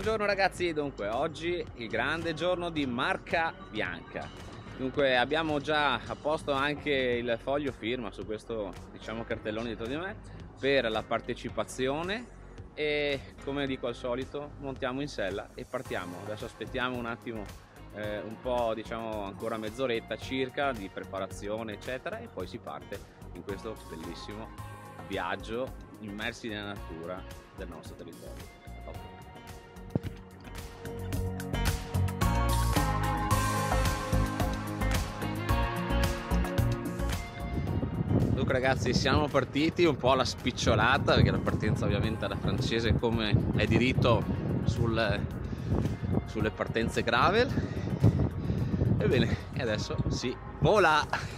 Buongiorno ragazzi, dunque oggi il grande giorno di Marca Bianca. Dunque abbiamo già a posto anche il foglio firma su questo, diciamo, cartellone dietro di me per la partecipazione e, come dico al solito, montiamo in sella e partiamo. Adesso aspettiamo un attimo, un po', diciamo ancora mezz'oretta circa di preparazione eccetera, e poi si parte in questo bellissimo viaggio immersi nella natura del nostro territorio. Dunque ragazzi, siamo partiti un po' alla spicciolata, perché la partenza ovviamente alla francese, come è diritto sulle partenze gravel. Ebbene, e adesso si vola!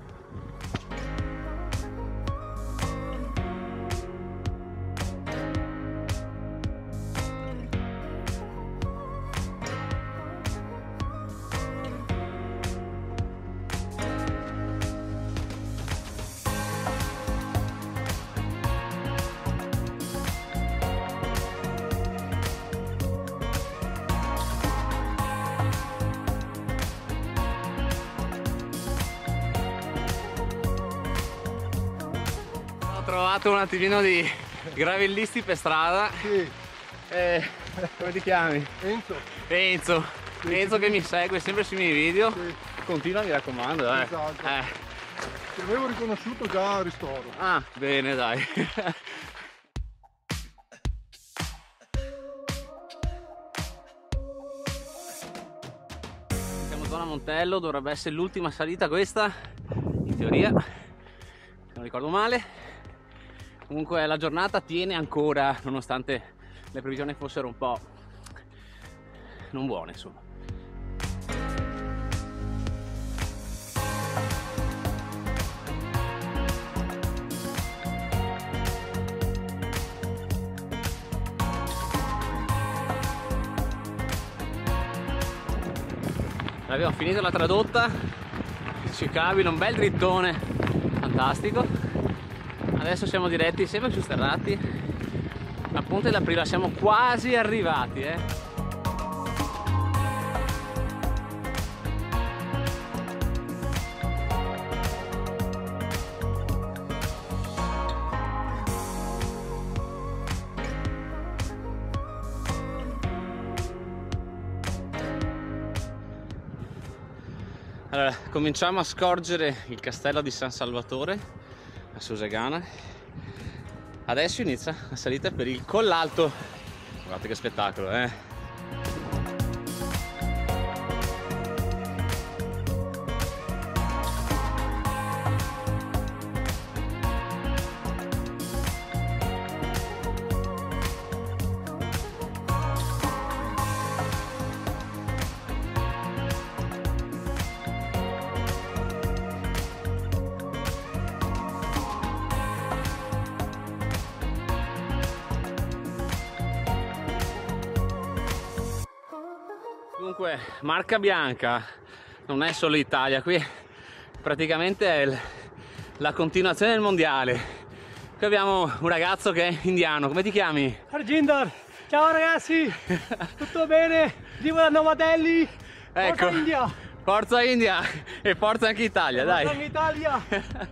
Ho trovato un attimino di gravellisti per strada. Sì. Come ti chiami? Enzo. Enzo. Sì, Enzo sì. Che mi segue sempre sui miei video. Sì. Continua, mi raccomando. Esatto. Ti avevo riconosciuto già a ristoro. Ah, bene, dai. Siamo zona Montello, dovrebbe essere l'ultima salita questa, in teoria, se non ricordo male. Comunque la giornata tiene ancora, nonostante le previsioni fossero un po' non buone, insomma. Abbiamo finito la tradotta, sciccabile, un bel drittone fantastico. Adesso siamo diretti sempre su Sterratti, a Ponte della Prila, siamo quasi arrivati, Allora, cominciamo a scorgere il castello di San Salvatore a Susegana. Adesso inizia la salita per il Collalto. Guardate che spettacolo, Dunque, Marca Bianca non è solo Italia, qui praticamente è la continuazione del mondiale. Qui abbiamo un ragazzo che è indiano. Come ti chiami? Arjinder, ciao ragazzi, tutto bene? Vivo da Nuova Delhi, Ecco, Forza India, Forza India e forza anche Italia, dai. Forza Italia.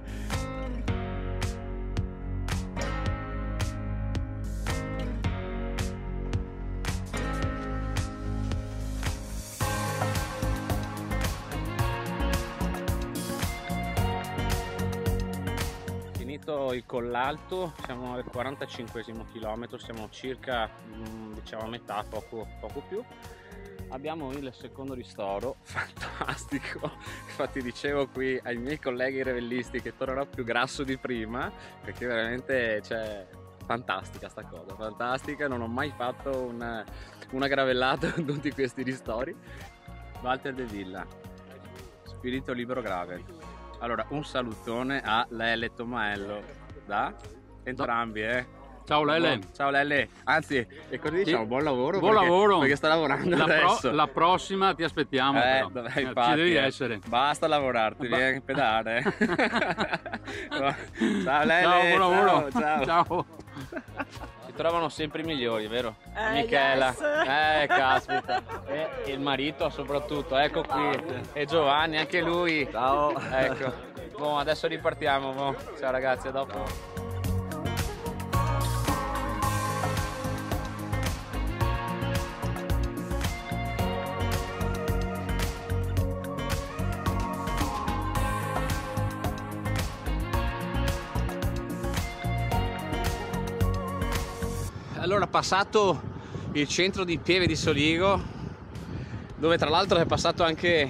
Finito il Collalto, siamo al 45esimo chilometro, siamo circa diciamo a metà, poco più. Abbiamo il secondo ristoro, fantastico. Infatti dicevo qui ai miei colleghi revellisti che tornerò più grasso di prima, perché veramente, cioè, fantastica sta cosa, fantastica. Non ho mai fatto una gravellata con tutti questi ristori. Walter De Villa, Spirito Libero Gravel. Allora, un salutone a Lele Tomaello da entrambi, Ciao Lele. Ciao Lele. Anzi, e così diciamo buon lavoro. Buon lavoro. Perché sta lavorando adesso. La prossima ti aspettiamo. Però. Infatti, ci devi essere. Basta lavorarti, vieni a pedare. Ciao Lele. Ciao, buon lavoro. Ciao. Ciao. trovano sempre i migliori, vero? Michela, yes. Caspita, e il marito soprattutto, ecco qui, e Giovanni, anche lui. Ciao. Ecco, boh, adesso ripartiamo, boh. Ciao ragazzi, a dopo. Allora, passato il centro di Pieve di Soligo, dove tra l'altro è passato anche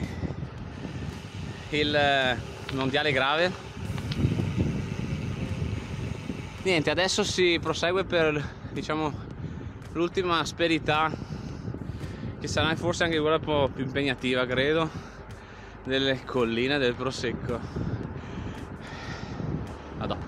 il mondiale grave, niente, adesso si prosegue per, diciamo, l'ultima asperità, che sarà forse anche quella un po' più impegnativa, credo, delle colline del Prosecco. A dopo.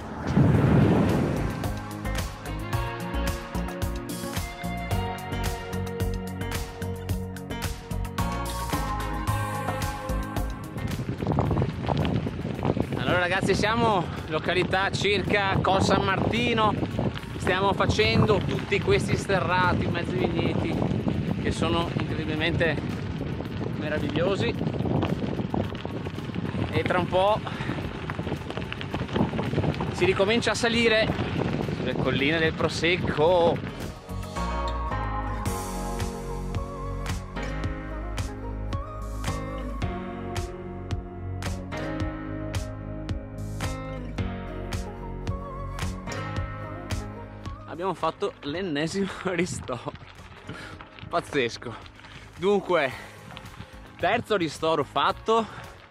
Allora ragazzi, siamo località circa Col San Martino, stiamo facendo tutti questi sterrati in mezzo ai vigneti che sono incredibilmente meravigliosi, e tra un po' si ricomincia a salire sulle colline del Prosecco. Abbiamo fatto l'ennesimo ristoro, pazzesco. Dunque, terzo ristoro fatto,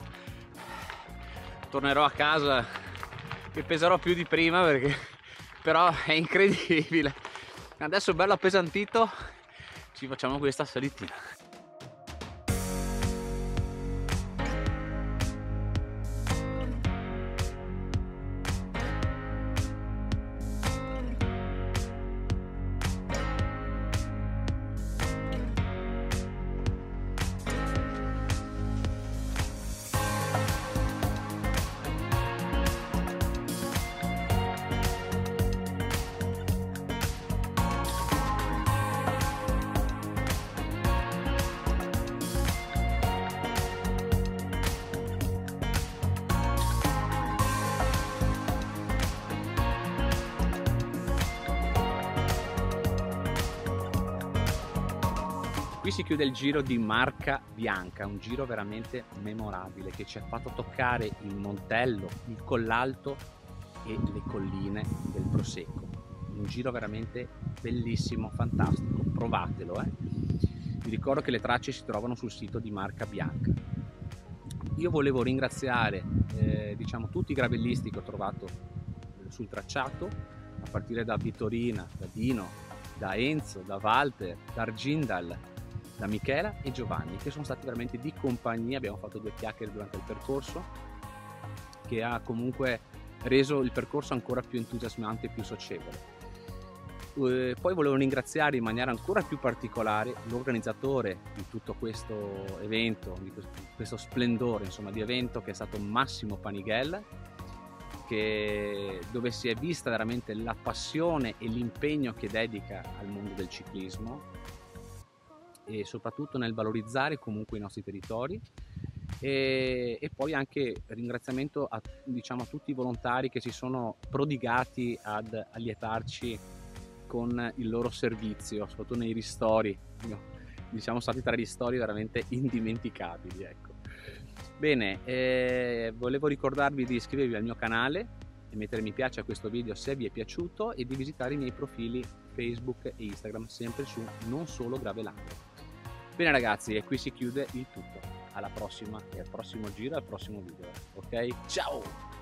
tornerò a casa che peserò più di prima, perché però è incredibile. Adesso bello appesantito, ci facciamo questa salitina. Qui si chiude il giro di Marca Bianca, un giro veramente memorabile che ci ha fatto toccare il Montello, il Collalto e le colline del Prosecco. Un giro veramente bellissimo, fantastico, provatelo. Vi ricordo che le tracce si trovano sul sito di Marca Bianca. Io volevo ringraziare diciamo, tutti i gravellisti che ho trovato sul tracciato, a partire da Vittorina, da Dino, da Enzo, da Walter, da Argindal, da Michela e Giovanni, che sono stati veramente di compagnia. Abbiamo fatto 2 chiacchiere durante il percorso, che ha comunque reso il percorso ancora più entusiasmante e più socievole. Poi volevo ringraziare in maniera ancora più particolare l'organizzatore di tutto questo evento, di questo splendore, insomma, di evento, che è stato Massimo Panighella, dove si è vista veramente la passione e l'impegno che dedica al mondo del ciclismo, e soprattutto nel valorizzare comunque i nostri territori, e poi anche ringraziamento a, diciamo, a tutti i volontari che si sono prodigati ad allietarci con il loro servizio, soprattutto nei ristori. Diciamo, stati 3 ristori veramente indimenticabili, ecco. Bene, volevo ricordarvi di iscrivervi al mio canale e mettere mi piace a questo video se vi è piaciuto, e di visitare i miei profili Facebook e Instagram, sempre su Non Solo Gravelando. Bene ragazzi, e qui si chiude il tutto. Alla prossima, e al prossimo giro, al prossimo video. Ok? Ciao!